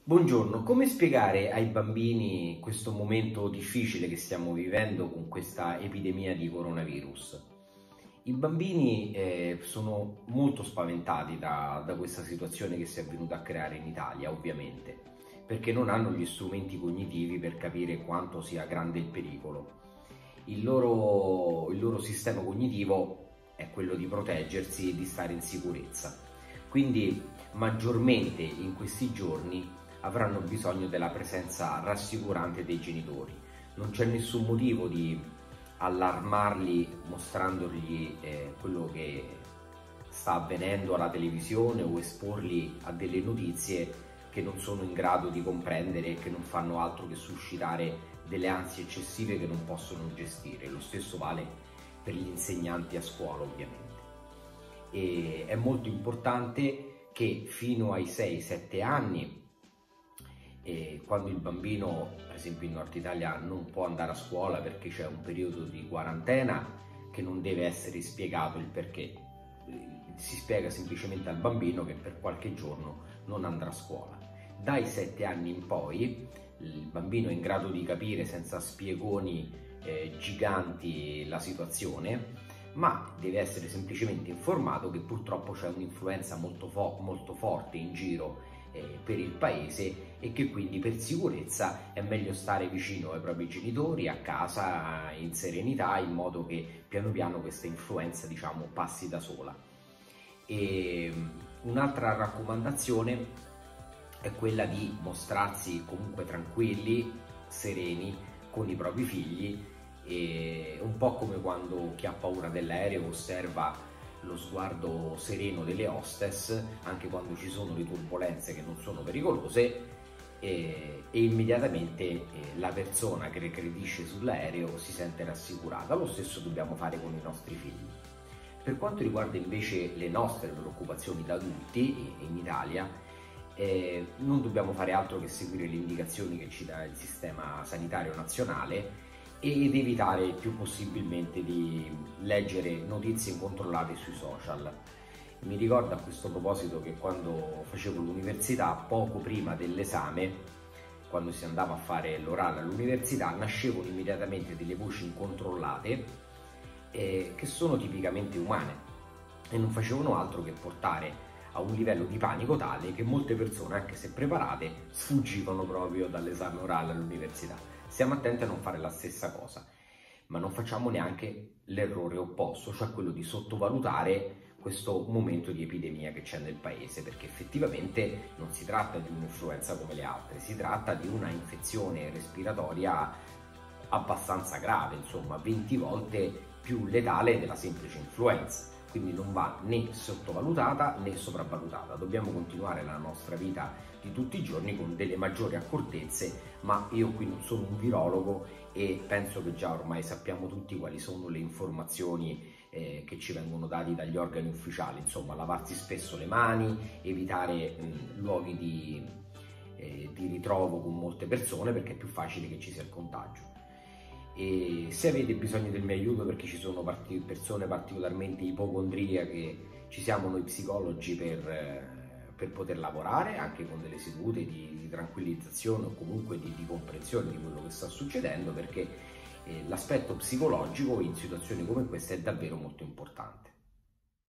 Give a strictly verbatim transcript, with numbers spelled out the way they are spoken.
Buongiorno, come spiegare ai bambini questo momento difficile che stiamo vivendo con questa epidemia di coronavirus? I bambini eh, sono molto spaventati da, da questa situazione che si è venuta a creare in Italia, ovviamente, perché non hanno gli strumenti cognitivi per capire quanto sia grande il pericolo. Il loro, il loro sistema cognitivo è quello di proteggersi e di stare in sicurezza. Quindi maggiormente in questi giorni avranno bisogno della presenza rassicurante dei genitori. Non c'è nessun motivo di allarmarli mostrandogli eh, quello che sta avvenendo alla televisione o esporli a delle notizie che non sono in grado di comprendere e che non fanno altro che suscitare delle ansie eccessive che non possono gestire. Lo stesso vale per gli insegnanti a scuola, ovviamente. E è molto importante che fino ai sei sette anni, e quando il bambino, per esempio in Nord Italia, non può andare a scuola perché c'è un periodo di quarantena, che non deve essere spiegato il perché, si spiega semplicemente al bambino che per qualche giorno non andrà a scuola. Dai sette anni in poi il bambino è in grado di capire senza spiegoni eh, giganti la situazione, ma deve essere semplicemente informato che purtroppo c'è un'influenza molto, fo molto forte in giro per il paese e che quindi per sicurezza è meglio stare vicino ai propri genitori, a casa, in serenità, in modo che piano piano questa influenza, diciamo, passi da sola. E un'altra raccomandazione è quella di mostrarsi comunque tranquilli, sereni con i propri figli, e un po' come quando chi ha paura dell'aereo osserva lo sguardo sereno delle hostess anche quando ci sono le turbolenze che non sono pericolose, e, e immediatamente eh, la persona che recredisce sull'aereo si sente rassicurata. Lo stesso dobbiamo fare con i nostri figli. Per quanto riguarda invece le nostre preoccupazioni da adulti in Italia, eh, non dobbiamo fare altro che seguire le indicazioni che ci dà il sistema sanitario nazionale ed evitare il più possibilmente di leggere notizie incontrollate sui social. Mi ricordo a questo proposito che quando facevo l'università, poco prima dell'esame, quando si andava a fare l'orale all'università, nascevano immediatamente delle voci incontrollate eh, che sono tipicamente umane e non facevano altro che portare a un livello di panico tale che molte persone, anche se preparate, sfuggivano proprio dall'esame orale all'università. Stiamo attenti a non fare la stessa cosa, ma non facciamo neanche l'errore opposto, cioè quello di sottovalutare questo momento di epidemia che c'è nel paese, perché effettivamente non si tratta di un'influenza come le altre, si tratta di una infezione respiratoria abbastanza grave, insomma venti volte più letale della semplice influenza. Quindi non va né sottovalutata né sopravvalutata. Dobbiamo continuare la nostra vita di tutti i giorni con delle maggiori accortezze, ma io qui non sono un virologo e penso che già ormai sappiamo tutti quali sono le informazioni eh, che ci vengono date dagli organi ufficiali. Insomma, lavarsi spesso le mani, evitare mh, luoghi di, eh, di ritrovo con molte persone, perché è più facile che ci sia il contagio. E se avete bisogno del mio aiuto perché ci sono part- persone particolarmente ipocondriache, ci siamo noi psicologi per, eh, per poter lavorare anche con delle sedute di, di tranquillizzazione o comunque di, di comprensione di quello che sta succedendo, perché eh, l'aspetto psicologico in situazioni come queste è davvero molto importante.